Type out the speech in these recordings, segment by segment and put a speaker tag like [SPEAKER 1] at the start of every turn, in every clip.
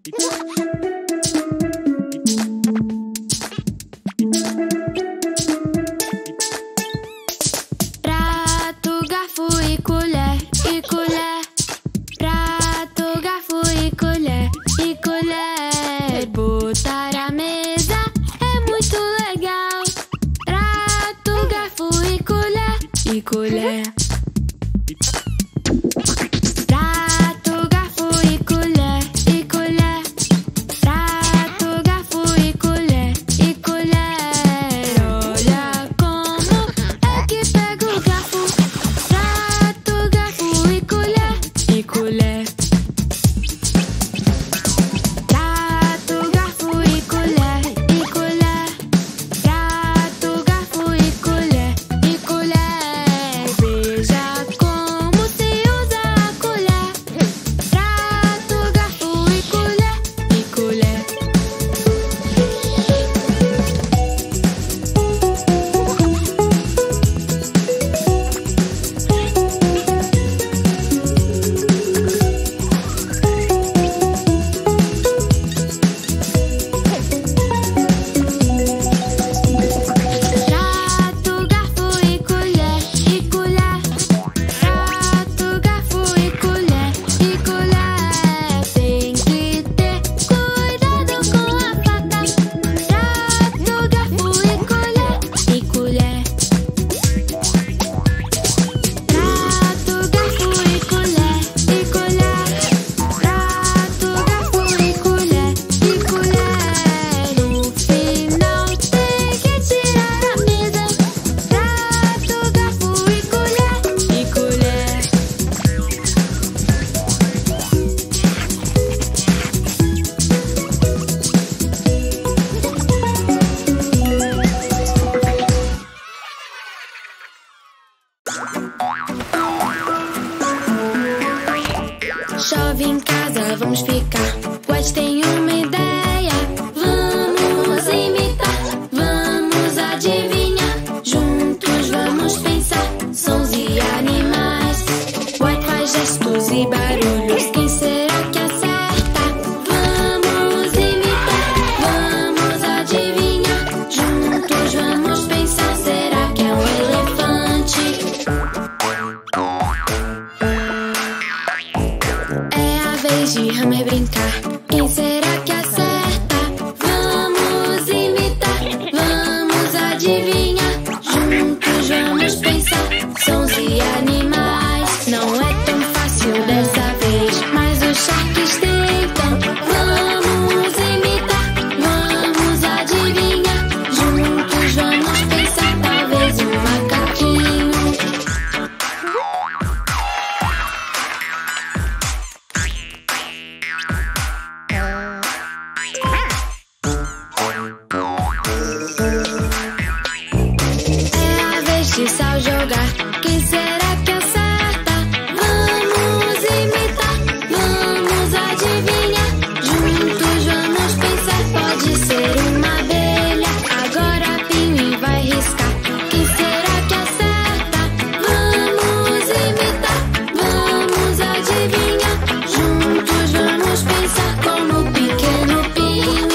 [SPEAKER 1] Prato, garfo e colher, e colher. Prato, garfo e colher, e colher. Botar a mesa é muito legal. Prato, garfo e colher, e colher. Prato, garfo e colher, e colher. Prato, garfo e colher, e colher. Olha como é que pega o garfo. Prato, garfo e colher, e colher. Prato, garfo e colher, e colher. Prato, garfo e colher, e colher. Veja como se usa a colher. Prato, garfo e colher, e colher. Prato, garfo e colher, e colher. Prato, garfo e colher, e colher. Tem que ter cuidado com a faca. Prato, garfo e colher, e colher. Prato, garfo e colher, e colher. Prato, garfo e colher, e colher. No final tem que tirar a mesa. Prato, garfo e colher, e colher. Chove em casa, vamos ficar. Pois tem uma ideia. Vamos imitar, vamos adivinhar. Juntos vamos pensar. Sons e animais. Uai faz gestos e barulhos. Quem será que acerta? Vamos imitar, vamos adivinhar. Juntos vamos pensar. Será que é um elefante? É a vez de Hammer brincar. Quem será que acerta? Vamos imitar, vamos adivinhar. Juntos vamos pensar. Sons e animais. Não é tão fácil dessa vez, mas os Sharks tentam. Vamos imitar, vamos adivinhar. Juntos vamos pensar. Talvez um macaquinho. É a vez de Sal jogar. Quem será que acerta? Vamos imitar, vamos adivinhar. Juntos vamos pensar. Pode ser uma abelha. Agora Pinguim vai riscar. Quem será que acerta? Vamos imitar, vamos adivinhar. Juntos vamos pensar. Como o pequeno Pinguim.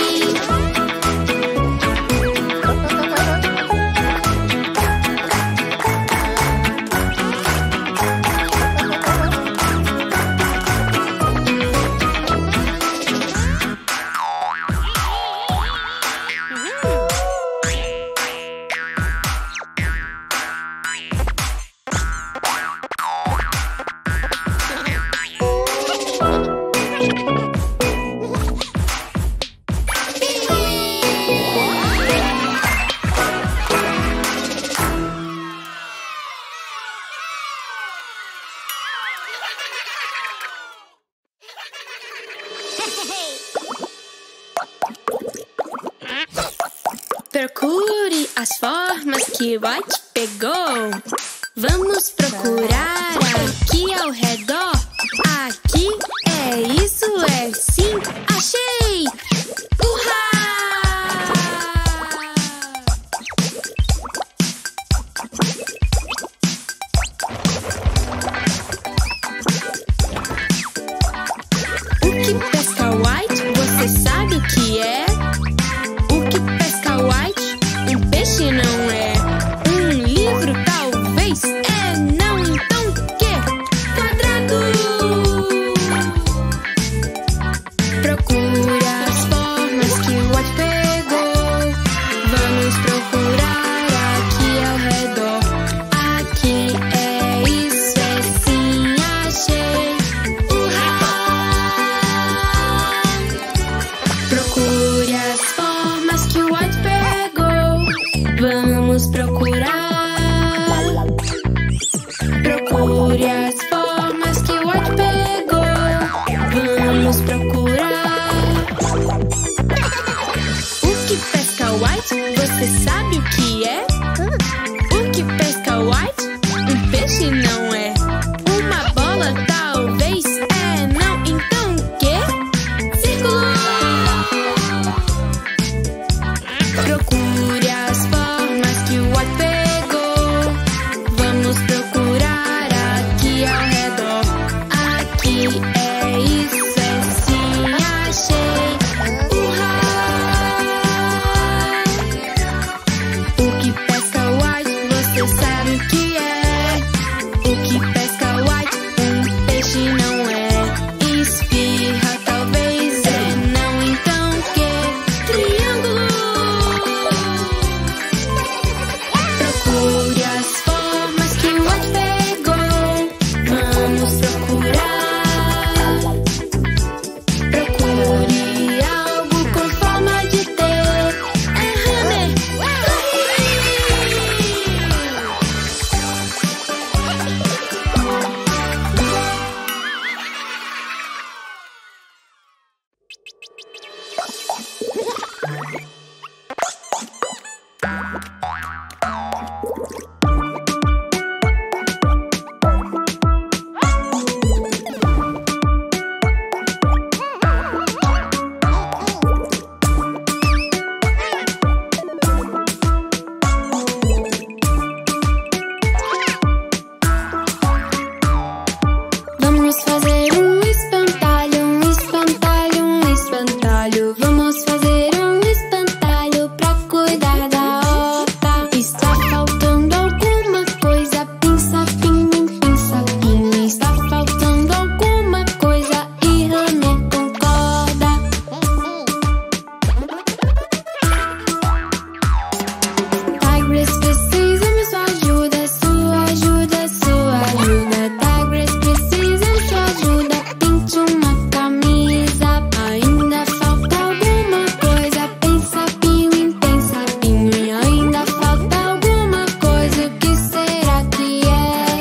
[SPEAKER 1] Procure as formas que o White pegou. Vamos procurar aqui ao redor. Aqui é isso, é sim, achei! Urra! O que pesca, White? Você Vamos fazer um espantalho, um espantalho, um espantalho. Vamos fazer um espantalho pra cuidar da horta. Está faltando alguma coisa, pinça, pinguim, pinça, pinguim. Está faltando alguma coisa e Ramê concorda. Tigres, precisamos sua ajuda, sua ajuda, sua ajuda. Tigres, precisamos sua ajuda, pinte uma camisa. Ainda falta alguma coisa, pensa, pinguim, pensa, pinguim. Ainda falta alguma coisa, o que será que é?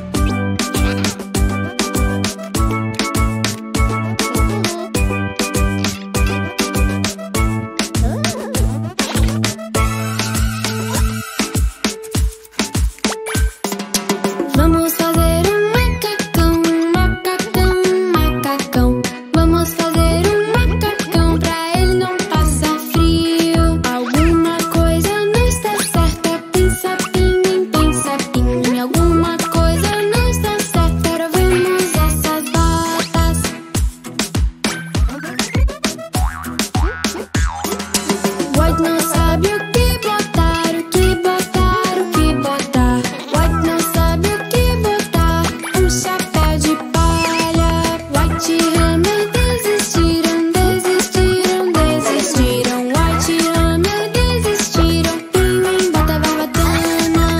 [SPEAKER 1] Vamos fazer um macacão, um macacão, um macacão. Vamos fazer um macacão pra ele não passar frio. Alguma coisa não está certa, pensa, pinguim, pensa, pinguim. Alguma coisa não está certa, agora vemos essas botas. White não sabe o que botar, o que botar, o que botar. White não sabe o que botar, um chapéu de palha. White e Ramê desistiram, desistiram, desistiram. White e Ramê desistiram, pinguim bota barbatana.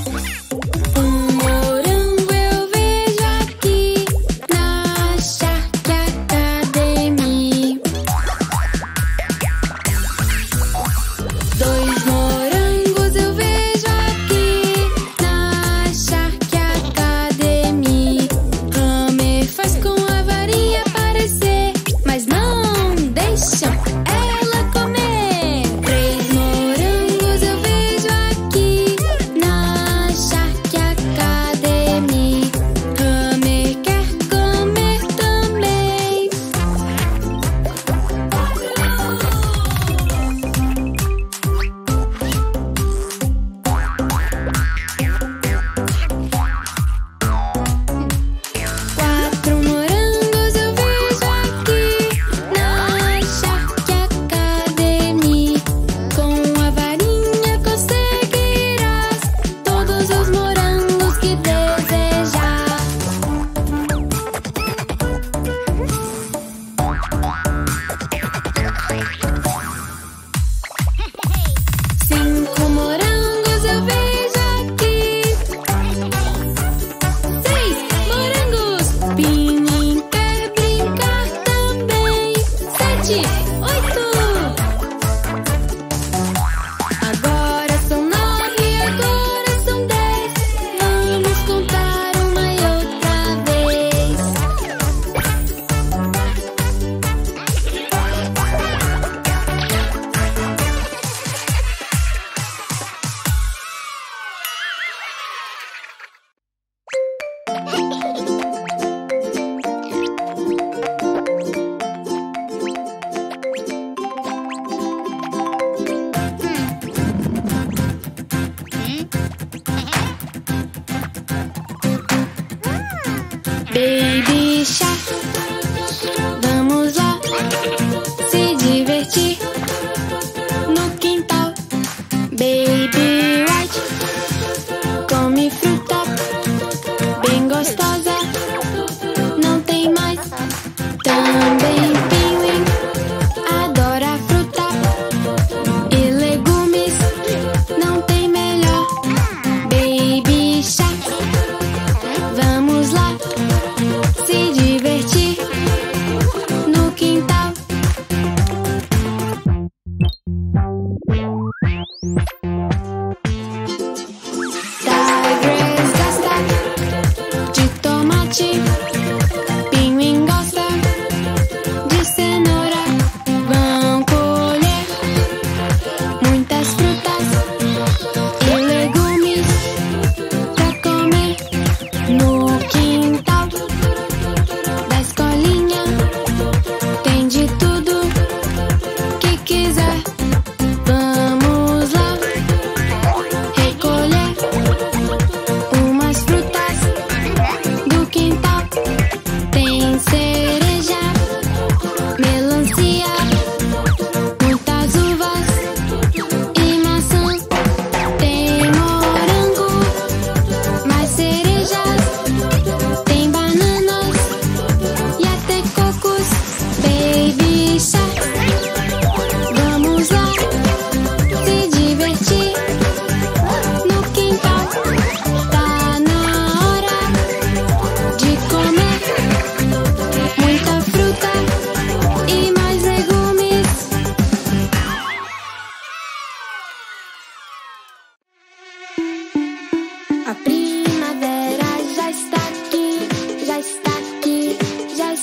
[SPEAKER 1] Um morango eu vejo aqui na chá.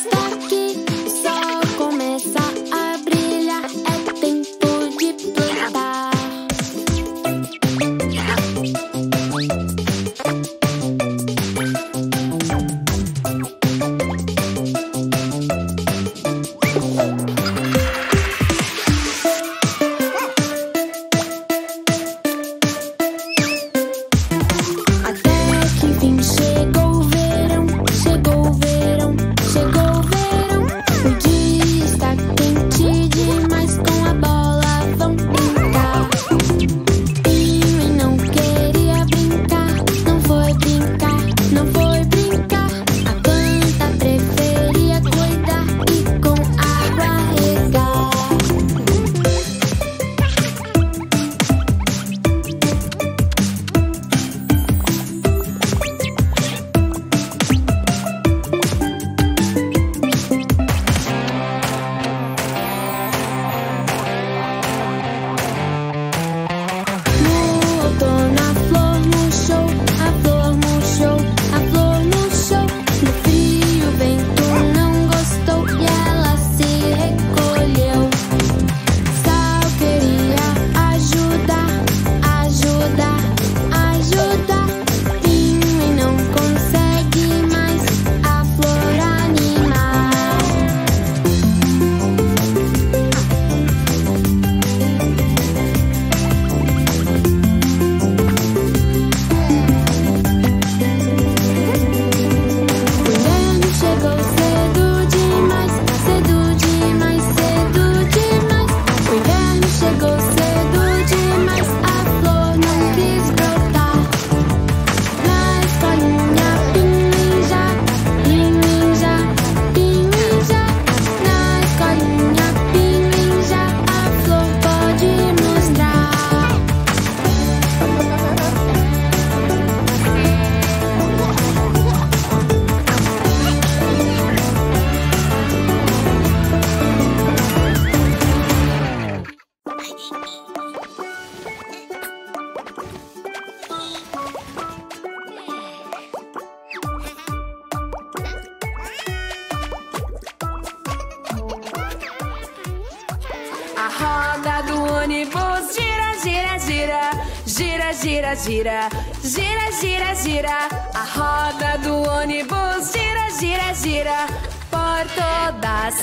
[SPEAKER 2] roda do ônibus gira, gira, gira, gira, gira, gira, gira, gira, gira. A roda do ônibus gira, gira, gira por toda a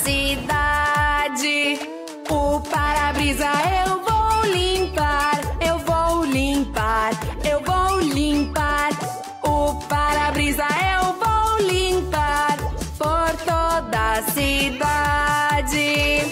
[SPEAKER 2] cidade. O para-brisa eu vou limpar, eu vou limpar, eu vou limpar. O para-brisa eu vou limpar por toda a cidade.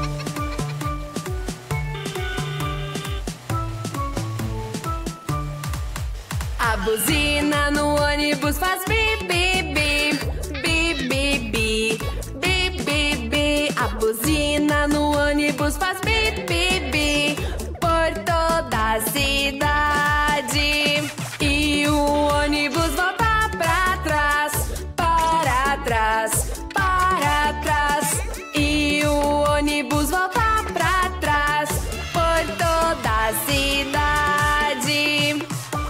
[SPEAKER 2] A buzina no ônibus faz bi, bi, bi, bi, bi, bi, bi, bi, bi. A buzina no ônibus faz bi, bi, bi por toda a cidade. E o ônibus volta pra trás, para trás, para trás. E o ônibus volta pra trás por toda a cidade.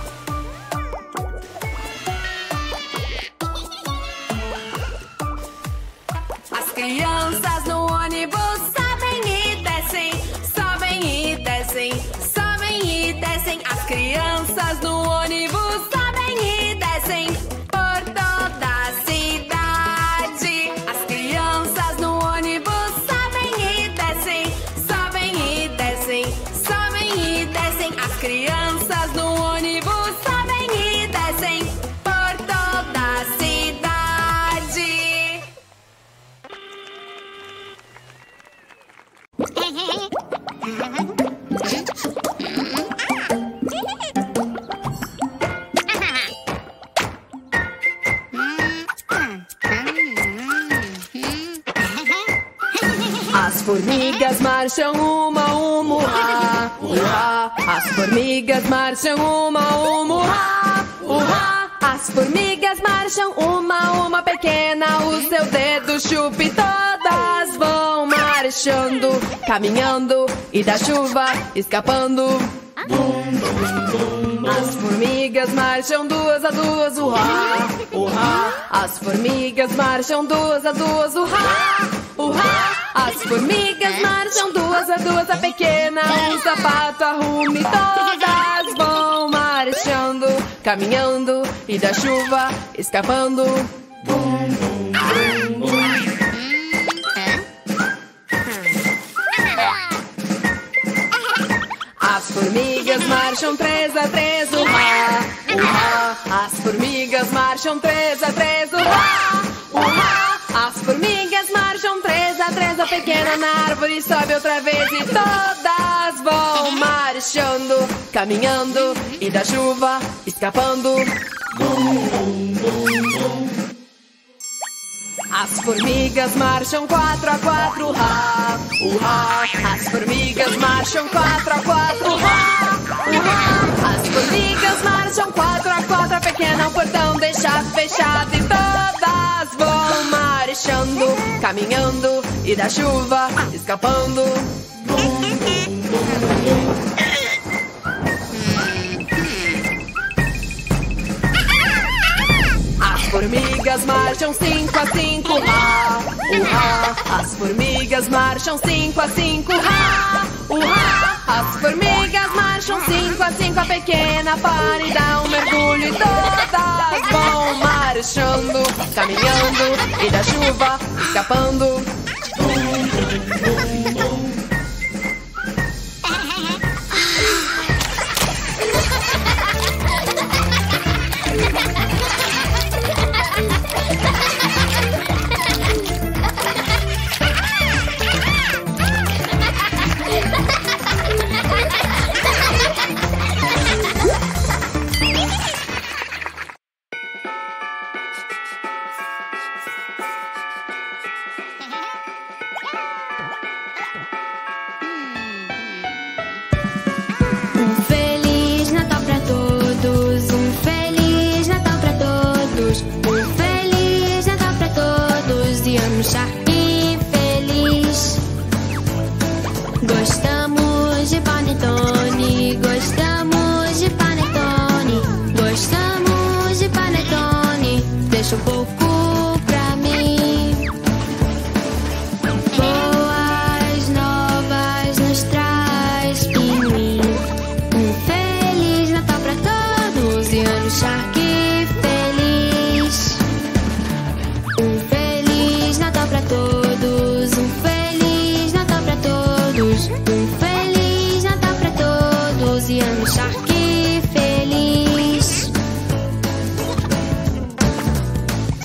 [SPEAKER 2] As crianças no ônibus sobem e descem, sobem e descem, sobem e descem. As crianças no ônibus sobem e descem por toda a cidade. As crianças no ônibus sobem e descem, sobem e descem, sobem e descem. As crianças no ônibus sobem e descem por toda a cidade. As formigas marcham uma a uma, urrá, urrá. As formigas marcham uma a uma, urrá, urrá. As formigas marcham uma a uma, pequena o seu dedo chupe. Todas vão marchando, caminhando e da chuva escapando. Bum, bum, bum, As formigas marcham duas a duas, urrá, urrá. As formigas marcham duas a duas, urrá, urrá. As formigas marcham duas a duas, a pequena um sapato arrume, todas vão marchando, caminhando e da chuva escapando. Bum, bum, bum, bum. As formigas marcham três a três, urrá, urrá. As formigas marcham três a três, urrá, urrá. As formigas marcham três a três, a pequena na árvore sobe outra vez e todas vão marchando, caminhando e da chuva escapando. Bum, bum, bum, bum. As formigas marcham quatro a quatro, urrá, urrá. As formigas marcham quatro a quatro, urrá, urrá. As formigas marcham quatro a quatro, a pequena o portão deixa fechado e todas vão marchando, caminhando e da chuva escapando. Bum, bum, bum, bum. As formigas marcham cinco a cinco, urrá, urrá. As formigas marcham cinco a cinco, urrá, urrá. As formigas marcham cinco a cinco, a pequena para e dá um mergulho e todas vão marchando, caminhando e da chuva escapando. Bum, bum, bum, bum.
[SPEAKER 1] Sharky feliz. Gostamos de panetone, gostamos de panetone, gostamos de panetone. Deixa um pouco pra mim. Boas novas nos traz Pinguim. Feliz Natal pra todos e ano Sharky feliz. Feliz Natal pra todos, Feliz Natal pra todos, Feliz Natal pra todos e ano Sharky feliz.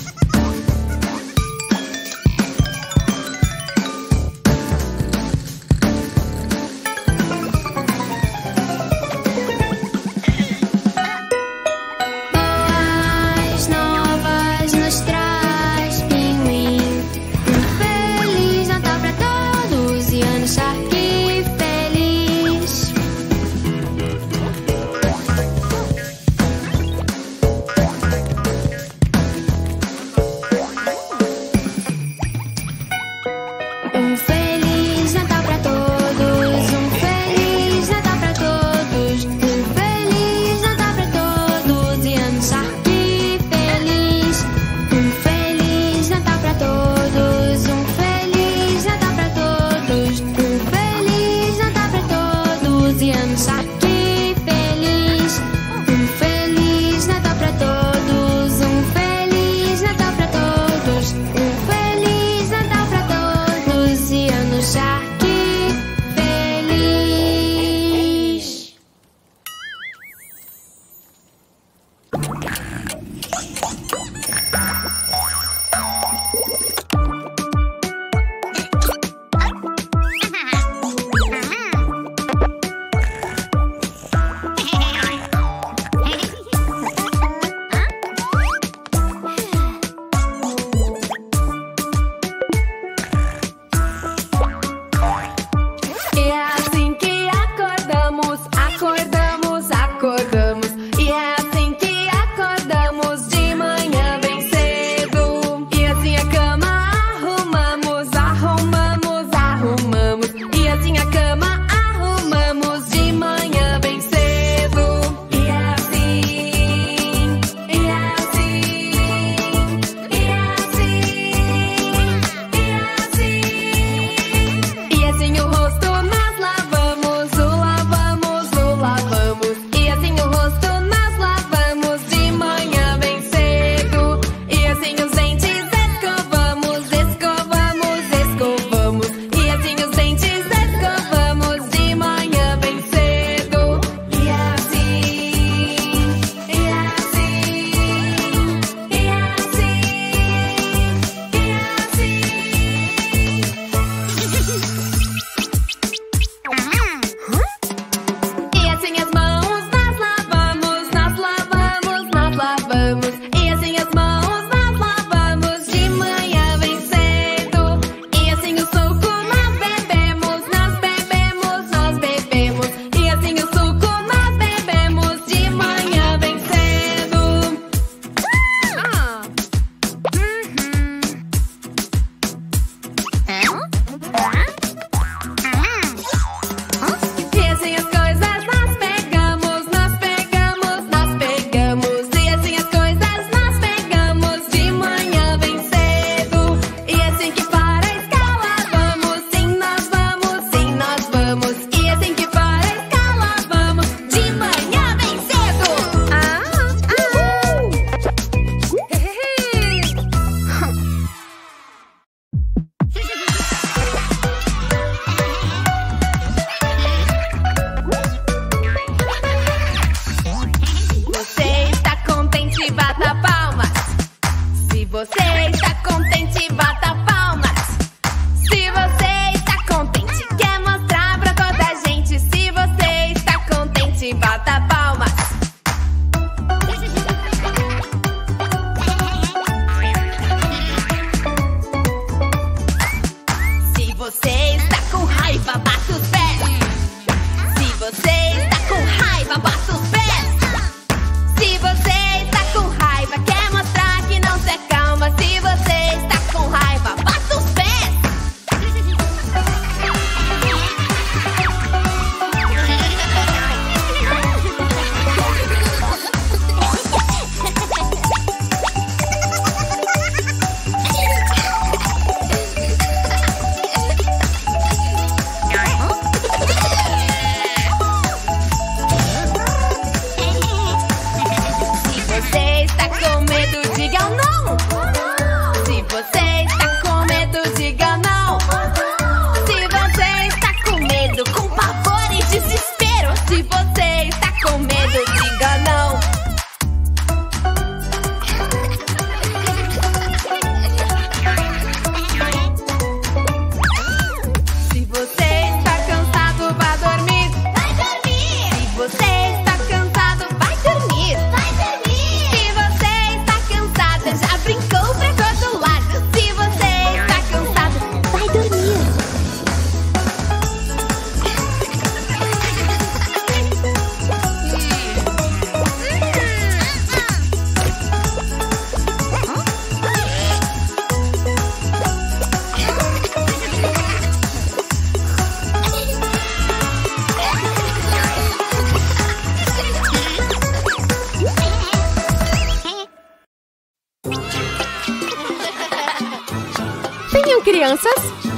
[SPEAKER 3] Venham, crianças!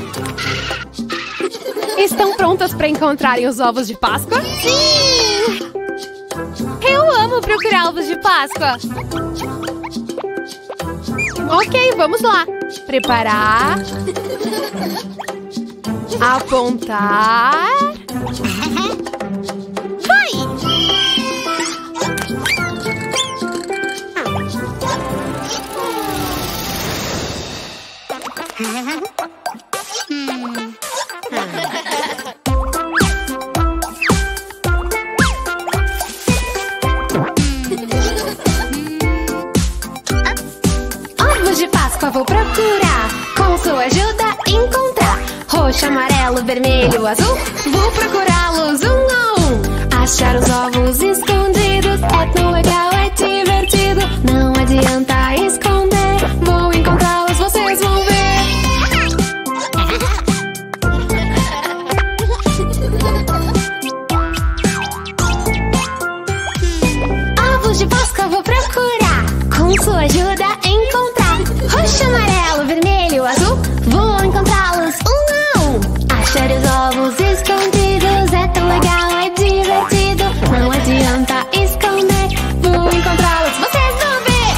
[SPEAKER 3] Estão prontas para encontrarem os ovos de Páscoa?
[SPEAKER 4] Sim!
[SPEAKER 3] Eu amo procurar ovos de Páscoa! Ok, vamos lá! Preparar... Apontar...
[SPEAKER 4] Vai!
[SPEAKER 3] Ovos de Páscoa vou procurar, com sua ajuda encontrar. Roxo, amarelo, vermelho, azul, vou procurá-los um a um. Achar os ovos escondidos é tão legal, é divertido. Não adianta esconder, vou encontrá-los, vocês vão ver. Ovos de Páscoa vou procurar, com sua ajuda encontrar. Roxo, amarelo, vermelho, azul, vou encontrá-los um a um. Achar os ovos escondidos é tão legal, é divertido. Não adianta esconder, vou encontrá-los, vocês vão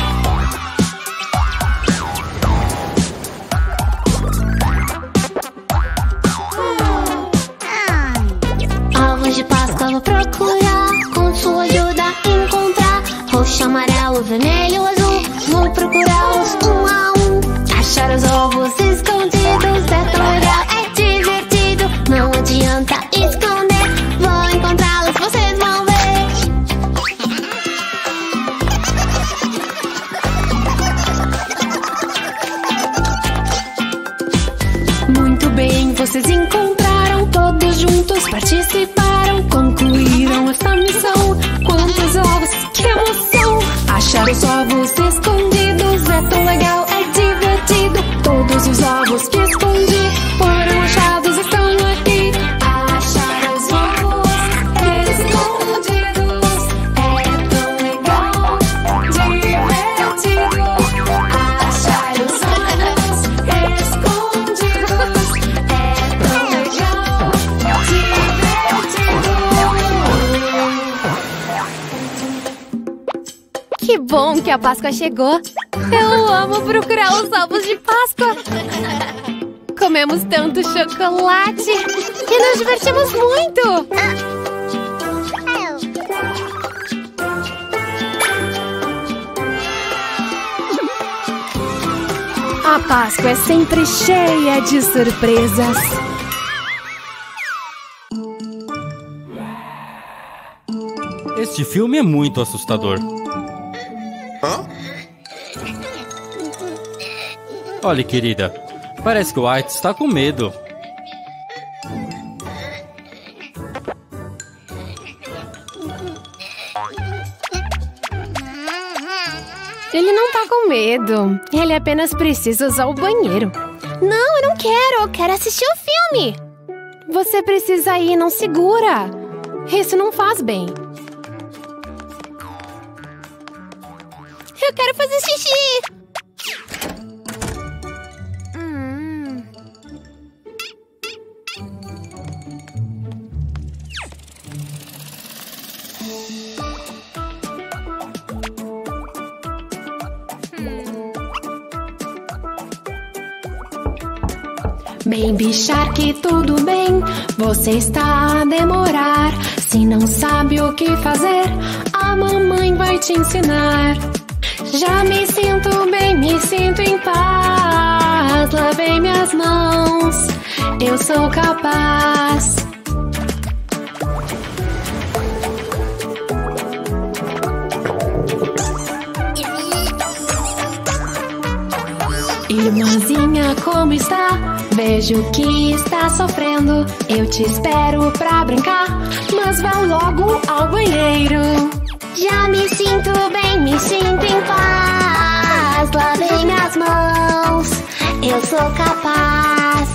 [SPEAKER 3] ver. Ovos de Páscoa vou procurar, com sua ajuda encontrar. Roxo, amarelo, vermelho, azul, vou procurá-los um a um. Achar os ovos escondidos é tão legal, é divertido. Não adianta esconder, vou encontrá-los, vocês vão ver. Muito bem, vocês encontraram, todos juntos participaram, concluíram esta missão. Quantos ovos, que emoção! Achar os ovos escondidos é tão legal, é divertido. Todos os ovos que escondi foram achados, estão aqui. Achar os ovos escondidos é tão legal, divertido. Achar os ovos escondidos é tão legal, divertido. Que bom que a Páscoa chegou! Eu amo procurar os ovos de Páscoa! Comemos tanto chocolate e nos divertimos muito! A Páscoa é sempre cheia de surpresas!
[SPEAKER 5] Este filme é muito assustador. Olha, querida, parece que o White está com medo.
[SPEAKER 3] Ele não tá com medo. Ele apenas precisa usar o banheiro. Não, eu não quero. Eu quero assistir o filme. Você precisa ir, não segura. Isso não faz bem. Eu quero fazer xixi. Baby Shark, tudo bem? Você está a demorar. Se não sabe o que fazer, a mamãe vai te ensinar. Já me sinto bem, me sinto em paz. Lavei minhas mãos, eu sou capaz. Irmãzinha, como está? Vejo que está sofrendo. Eu te espero pra brincar, mas vá logo ao banheiro. Já me sinto bem, me sinto em paz. Lavei minhas mãos, eu sou capaz.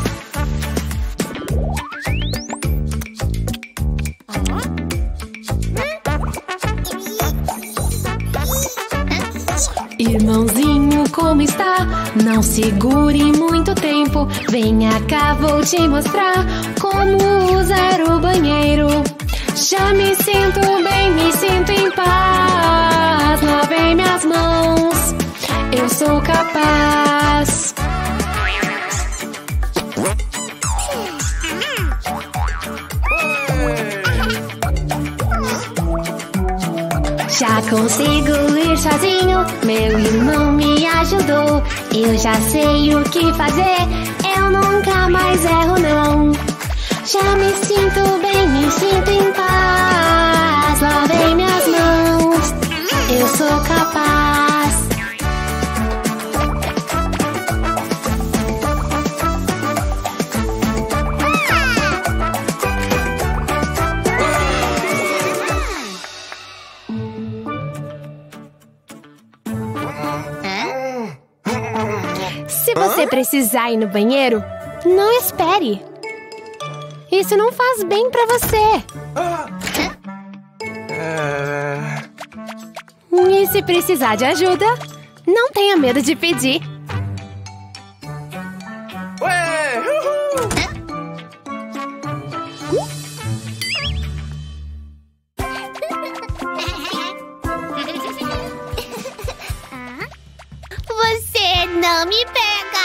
[SPEAKER 3] Irmãozinho, como está. Não segure muito tempo, venha cá, vou te mostrar como usar o banheiro. Já me sinto bem, me sinto em paz. Lavei minhas mãos, eu sou capaz. Já consigo ir sozinho, meu irmão me ajudou. Eu já sei o que fazer, eu nunca mais erro não. Já me sinto bem, me sinto em paz. Lavei minhas mãos, eu sou capaz. Se você precisar ir no banheiro, não espere. Isso não faz bem pra você. E se precisar de ajuda, não tenha medo de pedir.
[SPEAKER 1] Você não me pega!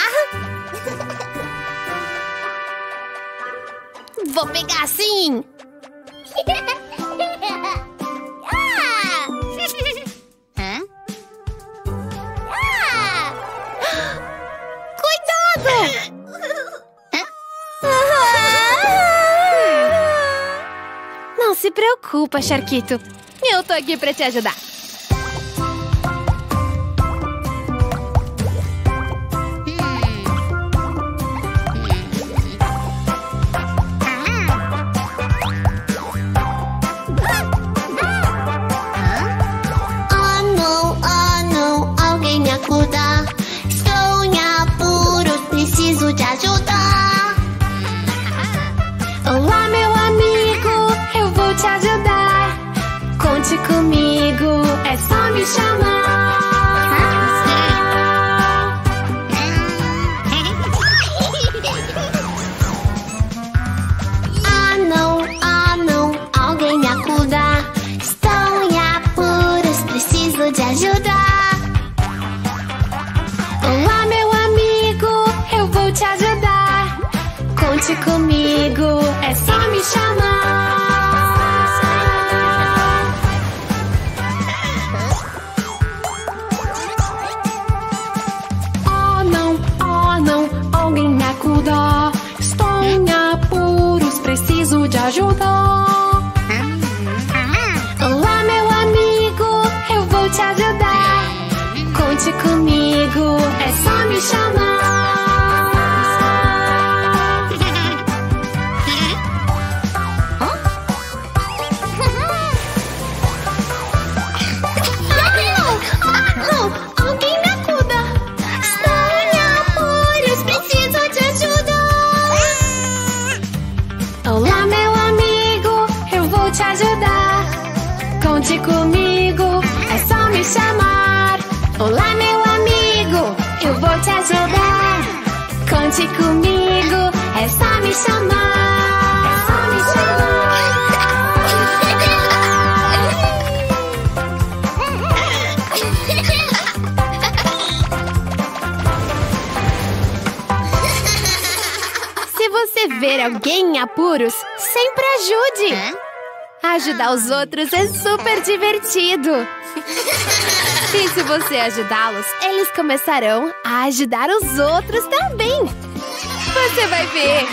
[SPEAKER 1] Vou pegar sim! Cuidado!
[SPEAKER 3] Não se preocupa, Charquito. Eu tô aqui pra te ajudar.
[SPEAKER 1] Estou em apuros, preciso de ajuda.
[SPEAKER 3] Olá, meu amigo, eu vou te ajudar. Conte comigo, é só me chamar.
[SPEAKER 1] Ah não, alguém me acuda. Estou em apuros, preciso de ajuda.
[SPEAKER 3] Olá, meu amigo, eu vou te ajudar. Conte comigo, é só me chamar. Oh não, alguém me acuda. Estou em apuros, preciso de ajuda. Olá, meu amigo, eu vou te ajudar. Conte comigo, é só me chamar.
[SPEAKER 1] Não, alguém me acuda. Estou em apuros, preciso de ajuda.
[SPEAKER 3] Olá, meu amigo, eu vou te ajudar. Conte comigo, é só me chamar. Olá, meu amigo, eu vou te ajudar. Conte comigo, é só me chamar. É só me chamar. Se você ver alguém em apuros, sempre ajude. Ajudar os outros é super divertido. E se você ajudá-los, eles começarão a ajudar os outros também. Você vai ver.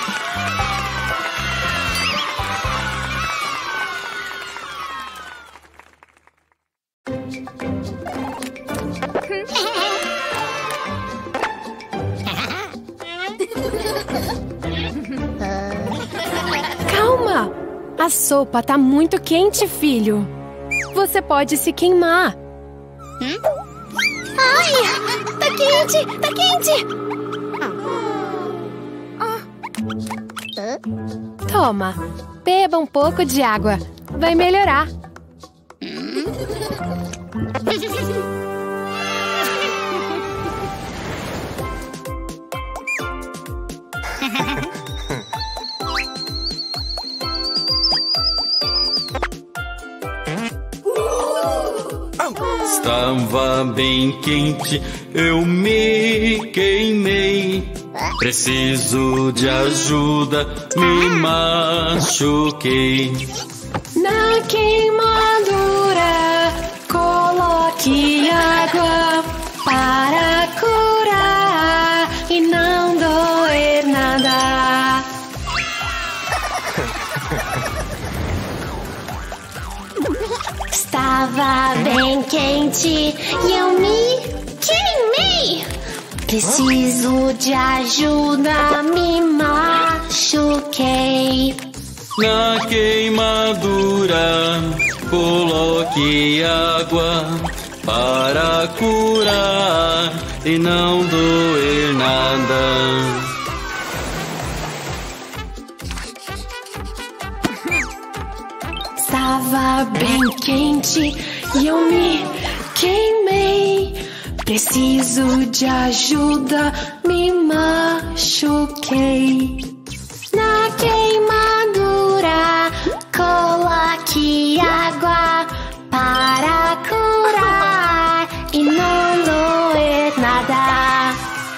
[SPEAKER 3] Calma! A sopa tá muito quente, filho. Você pode se queimar.
[SPEAKER 1] Ai, tá quente, tá quente.
[SPEAKER 3] Toma, beba um pouco de água. Vai melhorar.
[SPEAKER 5] estava bem quente, eu me queimei. Preciso de ajuda, me machuquei.
[SPEAKER 3] Na queimadura, coloque água para curar e não doer nada. Estava bem quente e eu me queimei. Preciso de ajuda, me machuquei.
[SPEAKER 5] Na queimadura, coloque água para curar e não doer nada.
[SPEAKER 3] Estava bem quente e eu me queimei. Preciso de ajuda, me machuquei. Na queimadura, coloque água para curar e não doer nada.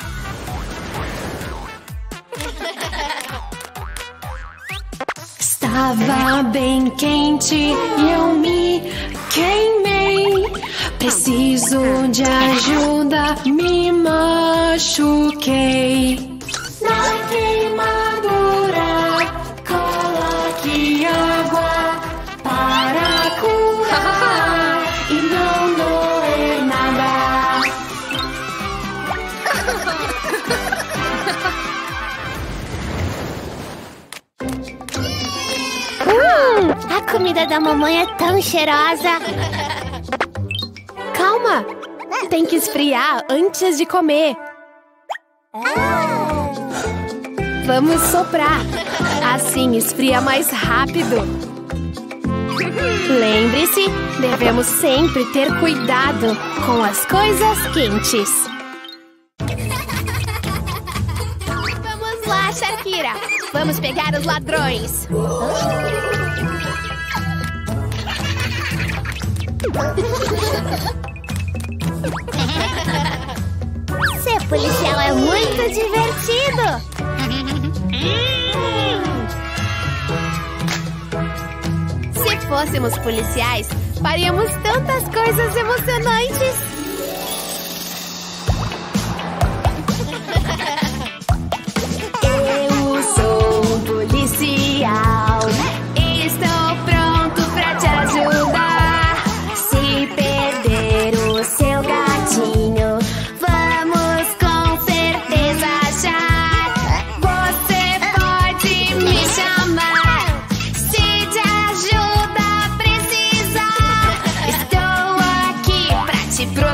[SPEAKER 3] Estava bem quente e eu me queimei. Preciso de ajuda, me machuquei. Na queimadura, coloque água para curar e não doer nada.
[SPEAKER 4] A comida da mamãe é tão cheirosa.
[SPEAKER 3] Calma, tem que esfriar antes de comer. Vamos soprar, assim esfria mais rápido. Lembre-se, devemos sempre ter cuidado com as coisas quentes.
[SPEAKER 4] Vamos lá, Shakira. Vamos pegar os ladrões. Ser policial é muito divertido.
[SPEAKER 3] Se fôssemos policiais, faríamos tantas coisas emocionantes. Eu sou um policial. Estou pronto pra te ajudar. Se perder o seu gatinho, vamos com certeza achar. Você pode me chamar. Se de ajuda precisar, estou aqui pra te proteger.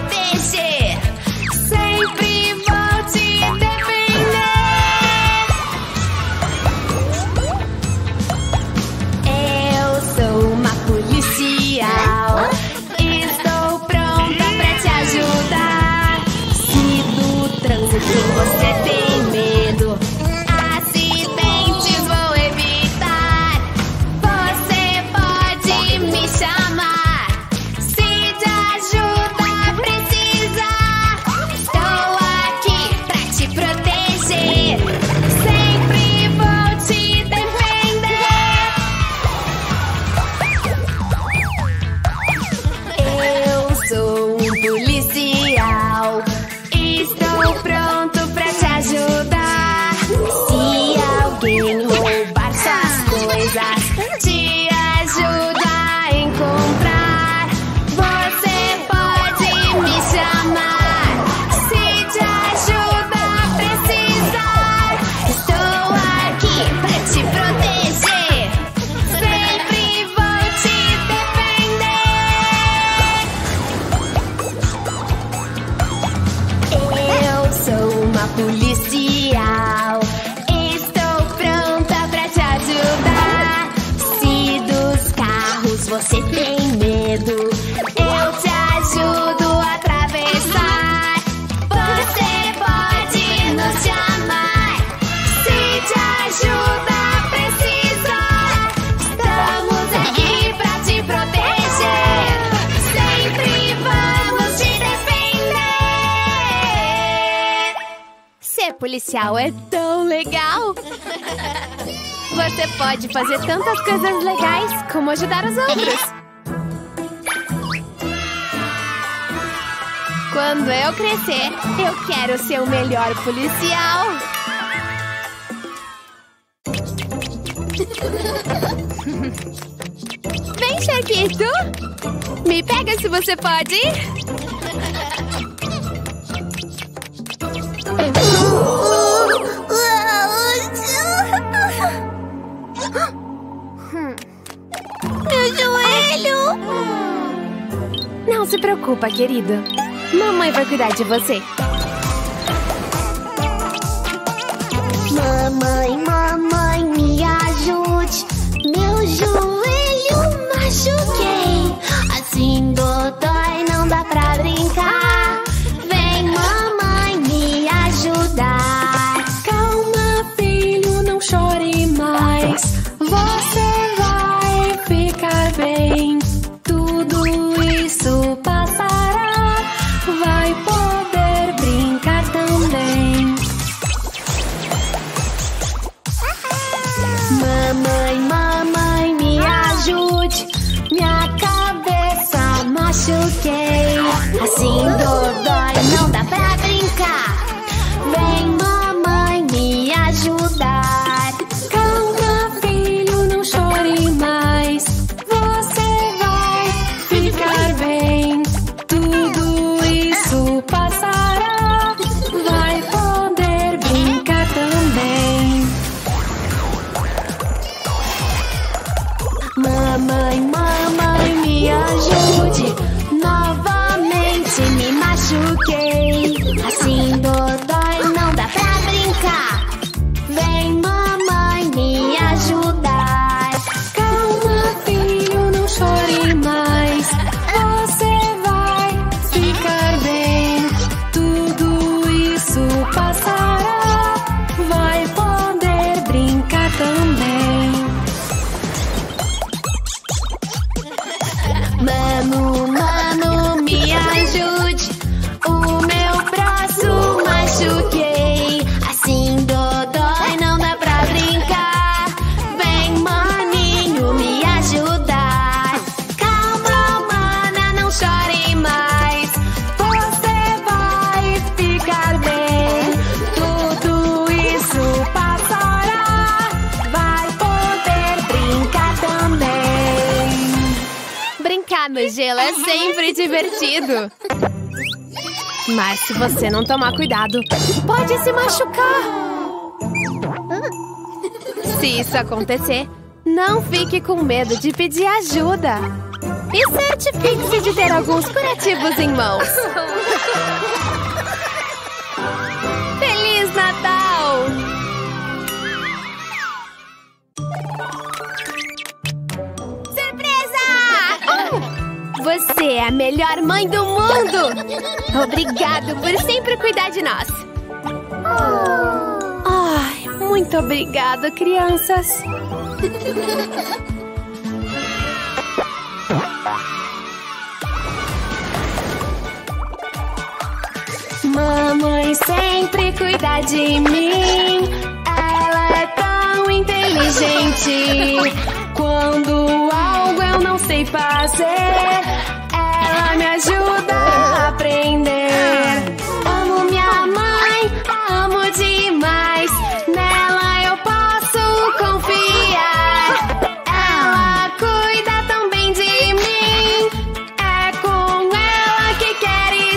[SPEAKER 3] policial é tão legal! Você pode fazer tantas coisas legais como ajudar os outros. Quando eu crescer, eu quero ser o melhor policial. Vem, Sharkito! Me pega se você pode!
[SPEAKER 4] Meu joelho!
[SPEAKER 3] Não se preocupa, querido. Mamãe vai cuidar de você.
[SPEAKER 4] Mamãe, mamãe, me ajude. Meu joelho machuquei. Assim dói, não dá pra brincar. Vem, mamãe, me ajudar.
[SPEAKER 3] Calma, filho, não chore mais. Você vai ficar bem. Tudo isso passará. Vai poder brincar também.
[SPEAKER 4] Mamãe, mamãe, me ajude. Minha cabeça machuquei. Assim dói, não dá pra brincar. Vem, mamãe, me ajudar.
[SPEAKER 3] Calma, filho, não chore mais. Você vai ficar bem. Tudo isso passará. Vai poder brincar também.
[SPEAKER 4] Mamãe, mamãe, me ajude. Novamente me machuquei. Assim dói, não dá pra brincar. Vem, mamãe, me ajudar.
[SPEAKER 3] Calma, filho, não chore mais. Você vai ficar bem. Tudo isso passará. Vai poder brincar também.
[SPEAKER 4] Mano, me ajude. O meu braço machuquei. Assim dói, não dá pra brincar. Vem, maninho, me ajudar. Calma, mana, não chore mais. Você vai ficar bem. Tudo isso passará. Vai poder brincar também.
[SPEAKER 3] Brincar no gelo é sempre divertido. Mas se você não tomar cuidado, pode se machucar. Se isso acontecer, não fique com medo de pedir ajuda. E certifique-se de ter alguns curativos em mãos. Feliz Natal! Você é a melhor mãe do mundo! Obrigado por sempre cuidar de nós! Ai, muito obrigada, crianças!
[SPEAKER 4] Mamãe sempre cuida de mim. Ela é tão inteligente. Quando algo eu não sei fazer, ela me ajuda a aprender. Amo minha mãe, amo demais. Nela eu posso confiar. Ela cuida tão bem de mim. É com ela que quero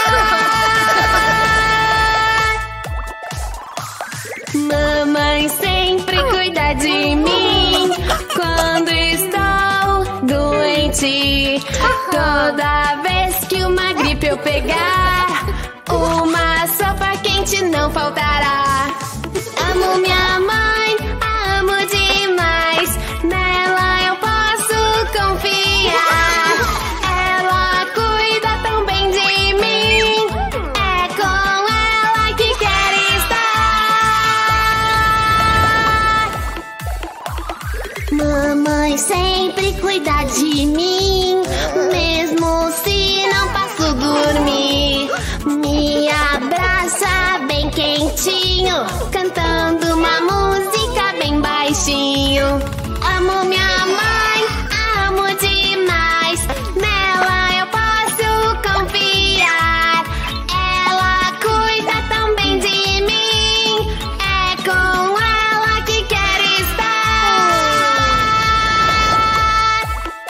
[SPEAKER 4] estar. Mamãe sempre cuida de mim. Quando estou doente, toda vez que uma gripe eu pegar, uma sopa quente não faltará. Amo minha mãe, amo demais. Nela eu posso confiar. Ela cuida tão bem de mim. É com ela que quero estar. Mamãe sempre cuida de mim, mesmo se não posso dormir. Me abraça bem quentinho. cantando uma música bem baixinho. Amo minha mãe, amo demais. Nela eu posso confiar. Ela cuida tão bem de mim. É com ela que quero estar.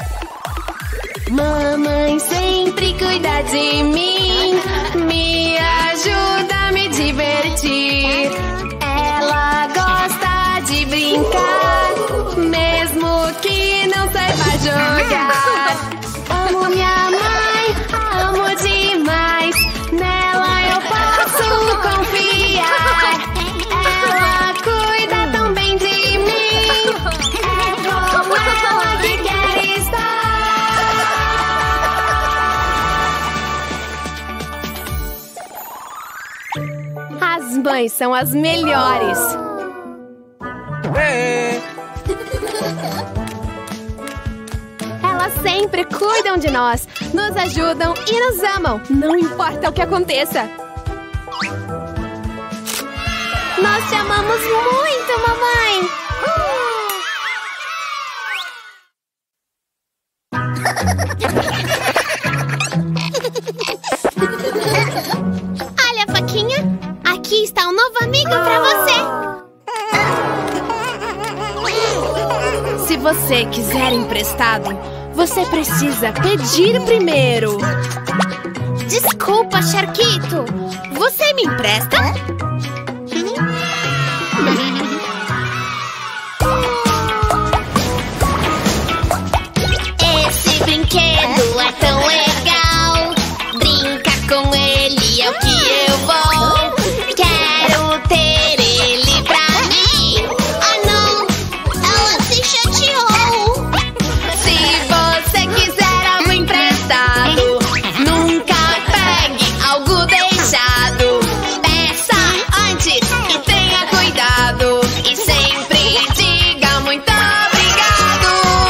[SPEAKER 4] Mamãe sempre cuida de mim, me ajuda a me divertir. Ela gosta de brincar, mesmo que não saiba jogar. Amo minha mãe, amo demais. Nela eu posso confiar. Ela cuida tão bem de mim. É com ela que quero estar.
[SPEAKER 2] As mães são as melhores. Elas sempre cuidam de nós, nos ajudam e nos amam, não importa o que aconteça.
[SPEAKER 4] Nós te amamos muito, mamãe. Olha, Foquinha, aqui está um novo amigo pra você.
[SPEAKER 2] Se você quiser emprestado, você precisa pedir primeiro.
[SPEAKER 4] Desculpa, Charquito.
[SPEAKER 2] Você me empresta?
[SPEAKER 4] Esse brinquedo é tão legal. Brincar com ele é o que eu vou. Quero ter ele pra mim. Ah, não, ela se chateou.
[SPEAKER 2] Se você quiser algo emprestado, nunca pegue algo deixado. Peça antes e tenha cuidado. E sempre diga muito obrigado.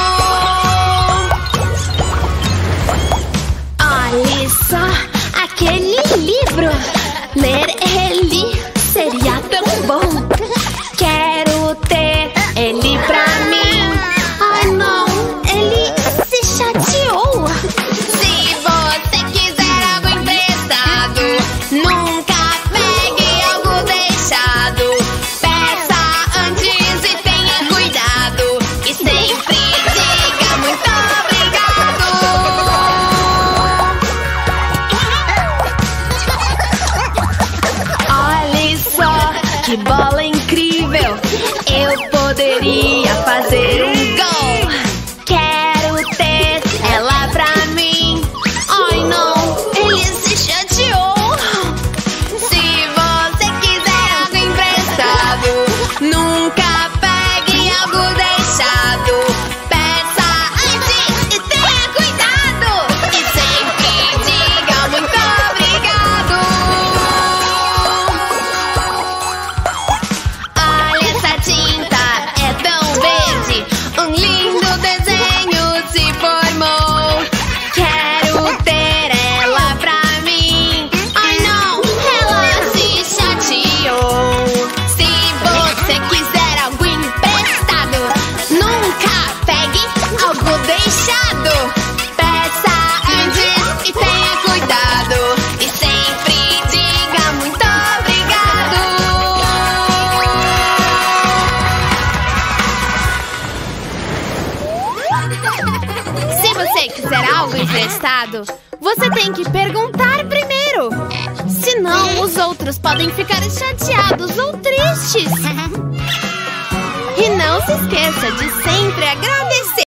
[SPEAKER 4] Olha só aquele livro. Ler ele seria tão bom. Quero ter ele pra mim. Ai, não, ele se chateou.
[SPEAKER 2] Se você quiser algo emprestado, nunca pegue algo deixado. Peça antes e tenha cuidado. E sempre diga muito obrigado. Olha só que bola incrível! Eu poderia fazer um gol. Quero ter ela pra mim. Ai, não, ele se chateou. Se você quiser algo emprestado, nunca pegue algo deixado. Peça antes e tenha cuidado. E sempre diga muito obrigado. Olha, essa tinta é tão verde. Um lindo desenho se formou. Quero ter ela pra mim. Ai, não, ela se chateou. Se você quiser algo emprestado, nunca pegue algo deixado. Peça antes e tenha cuidado. E sempre diga muito obrigado. Se você quiser algo emprestado, você tem que perguntar primeiro. Senão, os outros podem ficar chateados ou tristes. E não se esqueça de sempre agradecer.